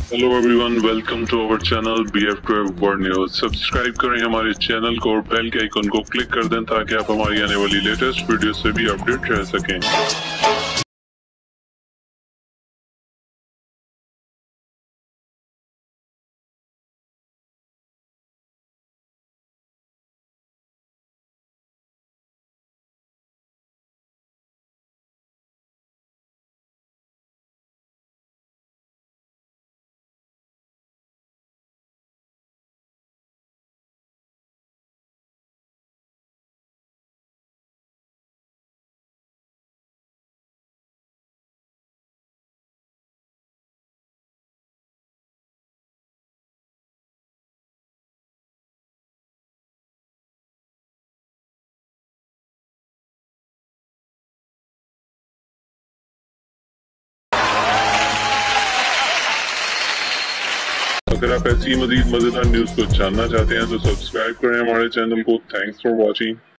Hello everyone, welcome to our channel BF12 world news. Subscribe करें हमारे channel को और बेल के आइकन को क्लिक कर दें ताकि आप हमारी आने वाली लेटेस्ट वीडियो से भी अपडेट रह सकें। अगर आप ऐसी मजीद मजेदार न्यूज को जानना चाहते हैं तो सब्सक्राइब करें हमारे चैनल को। Thanks for watching.